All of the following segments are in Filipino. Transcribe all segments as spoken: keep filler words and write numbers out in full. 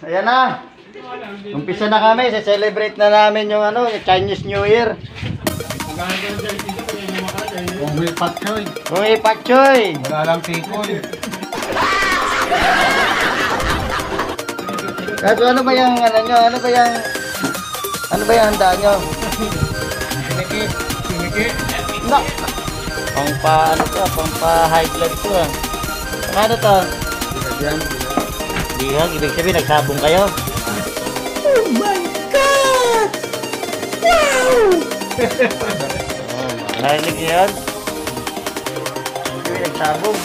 Ayan na. Umpisa na kami. Se-celebrate na namin yung ano, yung Chinese New Year. Umi patchoy. Umi patchoy. Wala lang tikoy. Kaso ano ba yung ano nyo? Ano ba yung ano ba yung handa nyo? Piniki. Piniki. No. Pang pa ano to? Pang pa high blood to ah. Ano to? Yan. Bihag, ibig sabihin nagsabong kayo. Oh my God! Wow! Oh, narinig niyo yun? Ibig sabihin nagsabong.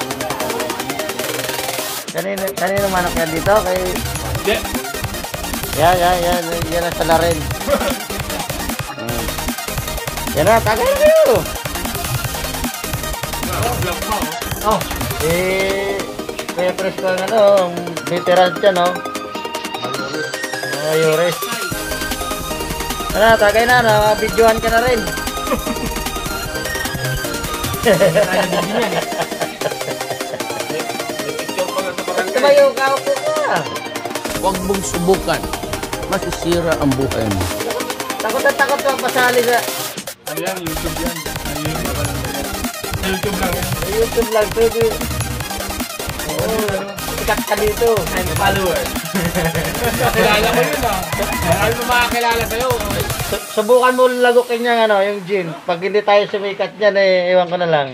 Kanino, kanino manok yan dito? Kay... Yeah. Yan, yan, yan. Yan ang sala rin. Hmm. Yan na, tagay na kayo! Oh, eh... Kaya press ko ang ano, veteran dyan, no? Ayores. Ano, tagay na, na-videohan ka na rin. Tumayo ka, upo ka. Huwag mong subukan. Masisira ang buhay mo. Takot na takot ka pasali sa... Ano yan? YouTube yan. Sa YouTube lang yan. Sa YouTube lang, pwede. Oo, sikat ka dito. I'm a follower. Kilala ko yun ah. Marami mo makakilala sa'yo. Su- Subukan mo lagukin yung ano, yung gin. Pag hindi tayo sumikat niyan, eh, iwan ko na lang.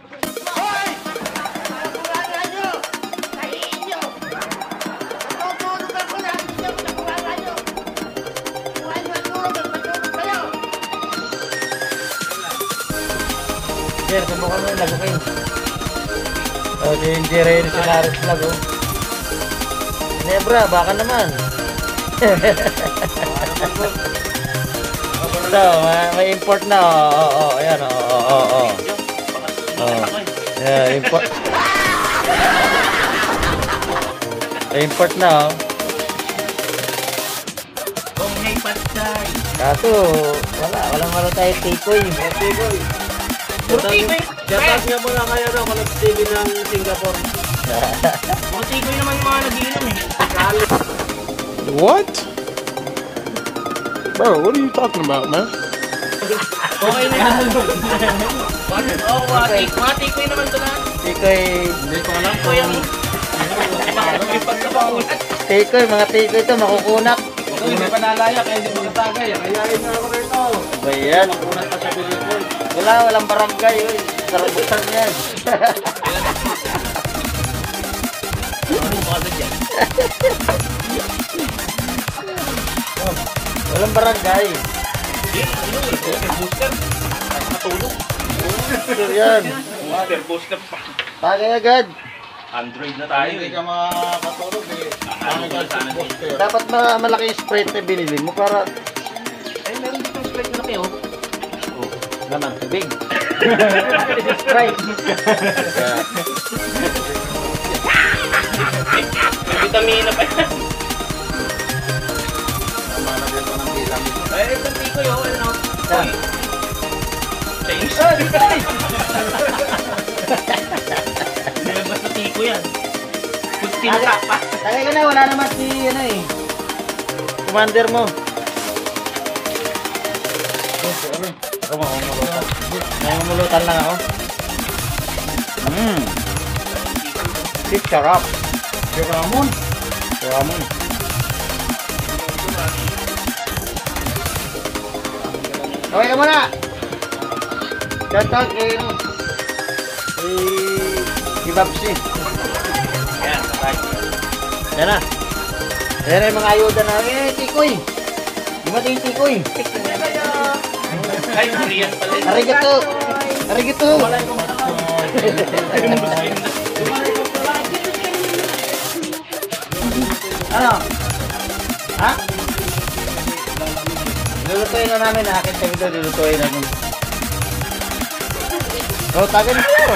Jer, subukan mo yung lagukin. O, si Jerry yung sinaris lag, oh. Nebra, baka naman. So, may, may import na, oo, oh, oo, oh, ayan, oo, oh, oo, oh, oo. Oh. Yeah, import. Import na, oh. Bonghay patay. Kaso, wala, walang wala tayo tikoy. Tikoy. Jatas nga mo lang kaya daw kalag T V ng Singapore. Tikoy naman yung mga nag-iinom eh. What? Bro, what are you talking about, man? Okay na yan. Oo, mga tik- mga tikoy naman ito lahat. Tikoy, Hindi ko alam Tikoy ang... May pagkabakulat. tikoy, mga tikoy ito, makukunak. Kung hindi pa nalaya, kaya hindi mo natagay. Kayain na ako rito. Ba yan? Makunat pa sa Pilipon. Wala, walang barangay, uy. Sarabutan yan. Ano ba agad yan? Walang barangay. Booster. Matulog. Booster yan. Booster, booster pa. Tagay agad. Android na tayo Hindi eh. ka makakatulog eh. Ano ba sana eh? Dapat ma malaki yung sprite na binili mo para Ay, meron dito yung sprite na laki oh. naman tubig. Sprite. May vitamina pa yan. Malagyan mo ng bilang. Ay, itong tikoy oh. Ano? Yan. Chinese. Nilabas na tiko yan. Kutsina pa. Tagay ka na, wala naman si ano eh. Commander mo. Ako mamumulutan. Mamumulutan lang ako. Hmm. Si sarap. Si Ramon. Si Ramon. Okay ka muna. Shout out kay ano. Kay si Babsi. Yan, sabay. Yan na. Yan na yung mga ayuda na. Eh, tikoy. Di ba yung tikoy? Ay, Korean pala yun. Arigato. Arigato. Ano? Ha? Lulutuin na namin. Akin sa video, lulutuin namin. Oh, tagan ko.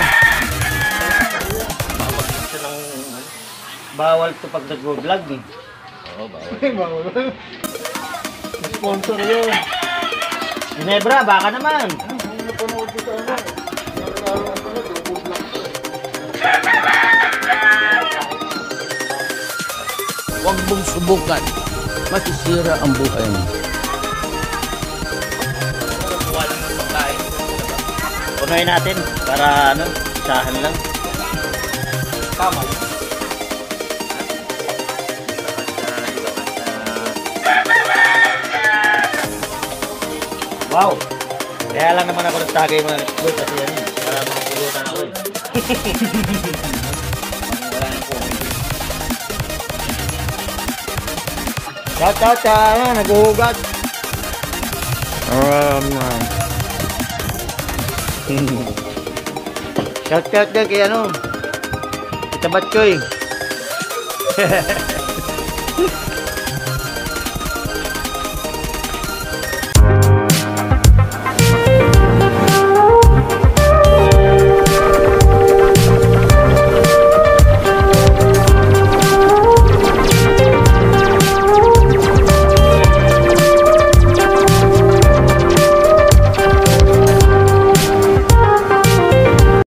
Bawal to pag nag-vlog eh. Oo, bawal. Bawal. Sponsor yun. Ginebra, baka naman. Ang napanood ko sa ano. Nakakalo ko pala, double black to. Huwag mong subukan. Masisira ang buhay mo. Kuha lang ng pagkain. Punuin natin para ano, isahan lang. Tama. Wow! Kaya lang naman ako nagtagay mga nextboard kasi yan eh. Para makapulutan ako eh. Wala nang comment. Shout out sa ano, naghuhugat. Um, uh, shout out din kay ano, Kita Batchoy.